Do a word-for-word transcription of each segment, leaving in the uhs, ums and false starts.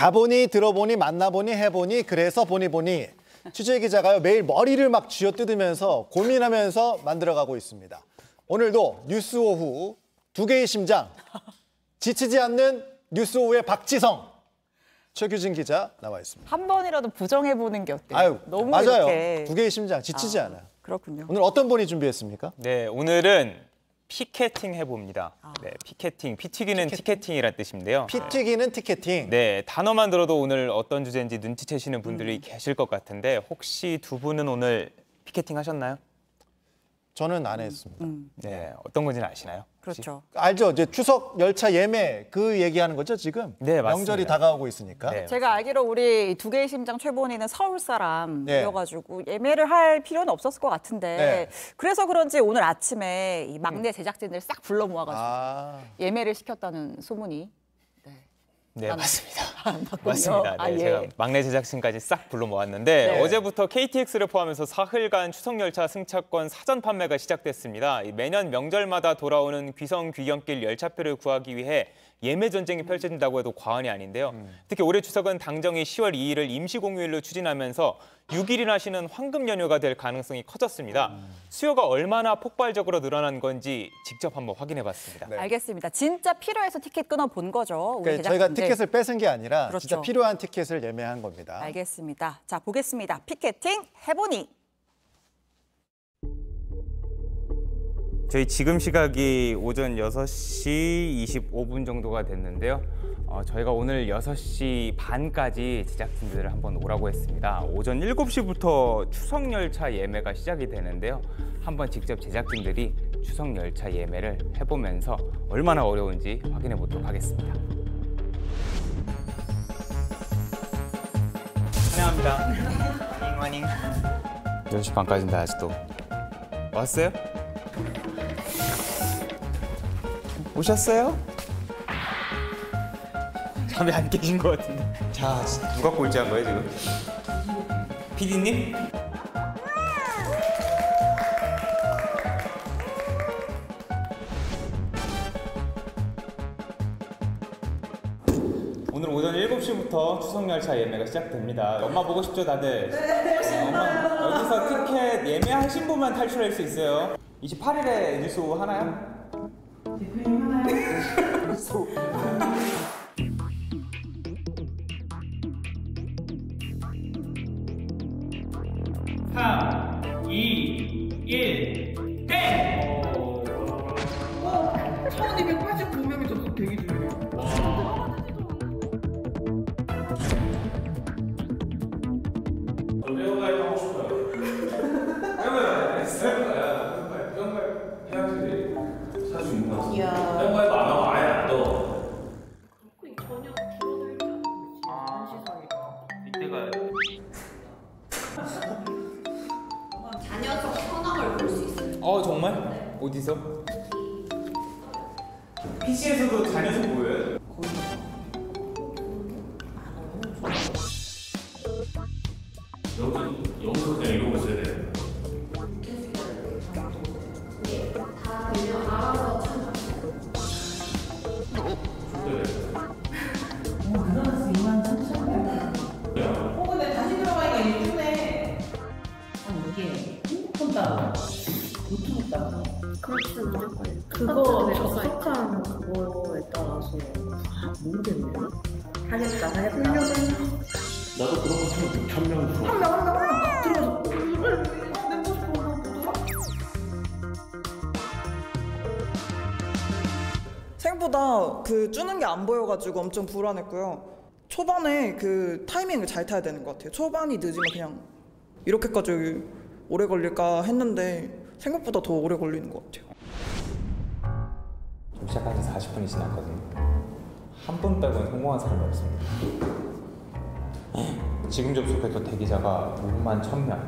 가보니 들어보니 만나보니 해보니 그래서 보니 보니 취재기자가요 매일 머리를 막 쥐어뜯으면서 고민하면서 만들어가고 있습니다. 오늘도 뉴스 오후 두 개의 심장 지치지 않는 뉴스 오후의 박지성 최규진 기자 나와 있습니다. 한 번이라도 부정해보는 게 어때요? 아유, 너무 맞아요. 이렇게... 두 개의 심장 지치지 아, 않아요. 그렇군요. 오늘 어떤 분이 준비했습니까? 네, 오늘은 피켓팅 해봅니다. 아. 네, 피켓팅, 피 튀기는 티켓팅이란 뜻인데요. 피 튀기는 티켓팅. 네, 단어만 들어도 오늘 어떤 주제인지 눈치채시는 분들이 음. 계실 것 같은데 혹시 두 분은 오늘 피켓팅 하셨나요? 저는 안 했습니다. 음. 네, 어떤 건지는 아시나요? 그렇죠. 알죠. 이제 추석 열차 예매 그 얘기하는 거죠 지금? 네, 맞습니다. 명절이 다가오고 있으니까. 네. 제가 알기로 우리 두 개의 심장 최본희는 서울 사람이어가지고 네. 예매를 할 필요는 없었을 것 같은데 네. 그래서 그런지 오늘 아침에 이 막내 제작진들 싹 불러 모아가지고 아. 예매를 시켰다는 소문이. 네, 네, 나는... 맞습니다. 아, 맞습니다. 네, 아, 예. 제가 막내 제작진까지 싹 불러 모았는데 네. 어제부터 케이티엑스를 포함해서 사흘간 추석열차 승차권 사전 판매가 시작됐습니다. 매년 명절마다 돌아오는 귀성 귀경길 열차표를 구하기 위해 예매 전쟁이 펼쳐진다고 해도 과언이 아닌데요. 음. 특히 올해 추석은 당정이 시월 이일을 임시공휴일로 추진하면서 육 일이나 쉬는 황금 연휴가 될 가능성이 커졌습니다. 음. 수요가 얼마나 폭발적으로 늘어난 건지 직접 한번 확인해봤습니다. 네. 알겠습니다. 진짜 필요해서 티켓 끊어본 거죠. 우리 그러니까 저희가 티켓을 뺏은 게 아니라 그렇죠. 진짜 필요한 티켓을 예매한 겁니다. 알겠습니다. 자, 보겠습니다. 피켓팅 해보니. 저희 지금 시각이 오전 여섯 시 이십오 분 정도가 됐는데요. 어, 저희가 오늘 여섯 시 반까지 제작진들을 한번 오라고 했습니다. 오전 일곱 시부터 추석열차 예매가 시작이 되는데요. 한번 직접 제작진들이 추석열차 예매를 해보면서 얼마나 어려운지 확인해 보도록 하겠습니다. 환영합니다. 환영, 환영. 여섯 시 반까지인데 아직도 왔어요? 오셨어요? 잠이 안 깨신 것 같은데. 자, 누가 꼴찌한 거예요 지금? 피디님? 오늘 오전 일곱 시부터 추석열차 예매가 시작됩니다. 엄마 보고 싶죠 다들? 네. 엄마 여기서 티켓 예매하신 분만 탈출할 수 있어요. 이십팔 일에 뉴스 오후 하나요? 대표님 하나요? 삼, 이, 일, 땡! 어, 천이백팔십구 명이 접속 대기 중이에요. 저 회원가입 하고 싶어요. 회원가입 회원가입 회원가입 해야지. 살 수 있는 거 같아. 회원가입 안 하고 아예 안 넣어. 전혀 줄어들지 않는 한시성이다. 이때가 자녀석 현황을 볼 수 있어요. 어 정말? 네. 어디서? 피씨에서도 자녀석 보여요? 여기 여기서 그냥 이러고 있어야 돼. 다 그냥 알아서 찾아. 어, 근데 다시 들어가니까 예쁘네. 아니, 이게 핸드폰 따로, 노트북 따로. 그렇진 않을 거예요. 그거 접속한 그거에 따라서 아, 모르겠네요. 하겠다, 하겠다. 나도 그런 거 하면 육천 명 들어. 한 명, 한 명, 한 명 들어가서 내고 싶어, 나 보더라. 생각보다 그 주는 게 안 보여가지고 엄청 불안했고요. 초반에 그 타이밍을 잘 타야 되는 것 같아요. 초반이 늦으면 그냥 이렇게까지 오래 걸릴까 했는데 생각보다 더 오래 걸리는 것 같아요. 좀 시작한 지 사십 분이 지났거든요. 한 분 빼고는 성공한 사람이 없습니다. 지금 접속해도 대기자가 오만 천 명.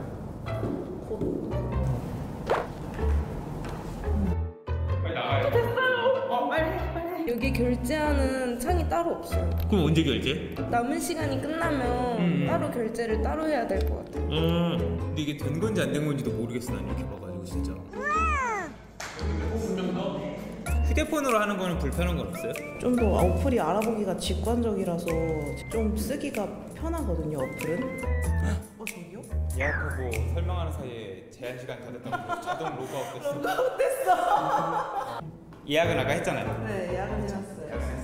빨리 나가요. 어, 빨리 해, 빨리 해. 여기 결제하는 창이 따로 없어요. 그럼 언제 결제? 남은 시간이 끝나면 음. 따로 결제를 따로 해야 될 것 같아요. 음. 근데 이게 된 건지 안 된 건지도 모르겠어 난 이렇게 봐가지고 진짜. 일곱 명 더? 휴대폰으로 하는 거는 불편한 건 없어요? 좀 더 어플이 알아보기가 직관적이라서 좀 쓰기가 편하거든요, 어플은. 어 저기요? 예약하고 설명하는 사이에 제한 시간 다 됐다고 자동 로그아웃 됐어. 로그아웃 됐어. 예약은 아까 했잖아요. 네, 예약은 해놨어요.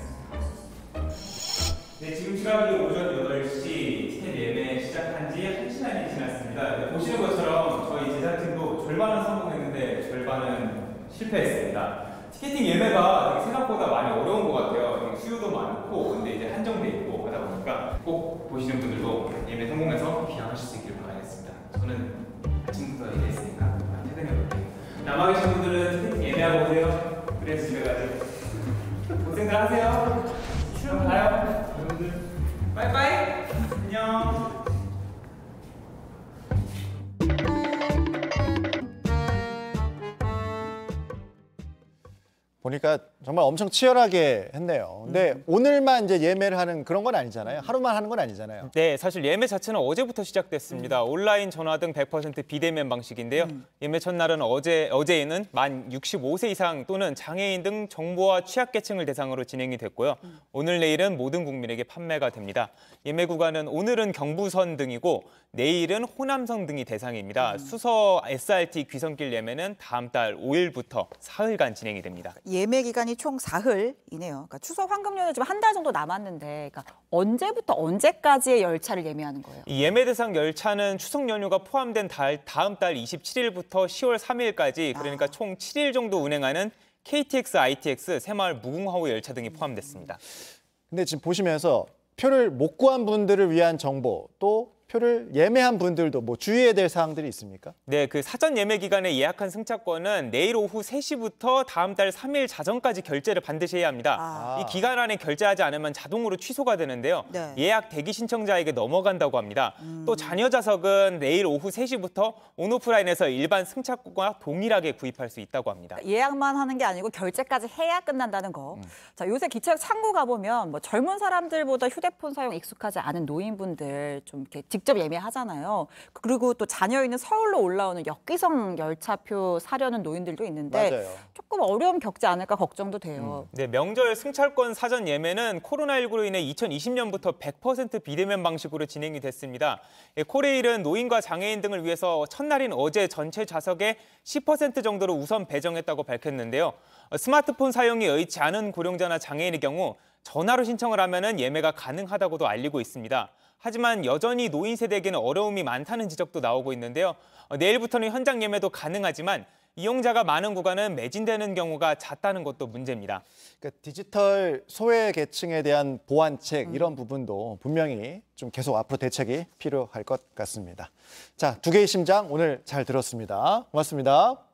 네, 지금 시각이 오전 여덟 시 새 예매 시작한 지 한 시간이 지났습니다. 네, 보시는 것처럼 저희 제작팀도 절반은 성공했는데 절반은 실패했습니다. 티켓팅 예매가 되게 생각보다 많이 어려운 것 같아요. 수요도 많고 근데 이제 한정돼 있고 하다 보니까 꼭 보시는 분들도 예매 성공해서 귀향하실 수 있길 바라겠습니다. 저는 아침부터 예매했으니까 많이 퇴근해볼게요. 남아 계신 분들은 티켓팅 예매하고 오세요. 그래서 집에 가세요. 고생들 하세요. 그럼 가요. 여러분들 빠이빠이. 안녕. 보니까 정말 엄청 치열하게 했네요. 근데 음. 오늘만 이제 예매를 하는 그런 건 아니잖아요. 하루만 하는 건 아니잖아요. 네, 사실 예매 자체는 어제부터 시작됐습니다. 음. 온라인, 전화 등 백 퍼센트 비대면 방식인데요. 음. 예매 첫날은 어제, 어제에는 만 육십오 세 이상 또는 장애인 등 정보와 취약계층을 대상으로 진행이 됐고요. 음. 오늘, 내일은 모든 국민에게 판매가 됩니다. 예매 구간은 오늘은 경부선 등이고 내일은 호남선 등이 대상입니다. 음. 수서 에스알티 귀성길 예매는 다음 달 오 일부터 사흘간 진행이 됩니다. 예매 기간이 총 사흘이네요. 그러니까 추석 황금연휴 지금 한 달 정도 남았는데 그러니까 언제부터 언제까지의 열차를 예매하는 거예요? 이 예매 대상 열차는 추석 연휴가 포함된 달, 다음 달 이십칠 일부터 시월 삼 일까지 그러니까 아. 총 칠 일 정도 운행하는 케이티엑스, 아이티엑스, 새마을 무궁화호 열차 등이 포함됐습니다. 근데 지금 보시면서 표를 못 구한 분들을 위한 정보 또 표를 예매한 분들도 뭐 주의해야 될 사항들이 있습니까? 네, 그 사전 예매 기간에 예약한 승차권은 내일 오후 세 시부터 다음 달 삼 일 자정까지 결제를 반드시 해야 합니다. 아. 이 기간 안에 결제하지 않으면 자동으로 취소가 되는데요. 네. 예약 대기 신청자에게 넘어간다고 합니다. 음. 또 잔여 좌석은 내일 오후 세 시부터 온오프라인에서 일반 승차권과 동일하게 구입할 수 있다고 합니다. 예약만 하는 게 아니고 결제까지 해야 끝난다는 거. 음. 자, 요새 기차역 창구 가보면 뭐 젊은 사람들보다 휴대폰 사용 익숙하지 않은 노인분들 좀 이렇게 직접 예매하잖아요. 그리고 또 자녀 있는 서울로 올라오는 역귀성 열차표 사려는 노인들도 있는데 맞아요. 조금 어려움 겪지 않을까 걱정도 돼요. 음. 네, 명절 승차권 사전 예매는 코로나십구로 인해 이천이십 년부터 백 퍼센트 비대면 방식으로 진행이 됐습니다. 코레일은 노인과 장애인 등을 위해서 첫날인 어제 전체 좌석의 십 퍼센트 정도로 우선 배정했다고 밝혔는데요. 스마트폰 사용이 여의치 않은 고령자나 장애인의 경우 전화로 신청을 하면은 예매가 가능하다고도 알리고 있습니다. 하지만 여전히 노인 세대에게는 어려움이 많다는 지적도 나오고 있는데요. 내일부터는 현장 예매도 가능하지만 이용자가 많은 구간은 매진되는 경우가 잦다는 것도 문제입니다. 그러니까 디지털 소외 계층에 대한 보완책 음. 이런 부분도 분명히 좀 계속 앞으로 대책이 필요할 것 같습니다. 자, 두 개의 심장 오늘 잘 들었습니다. 고맙습니다.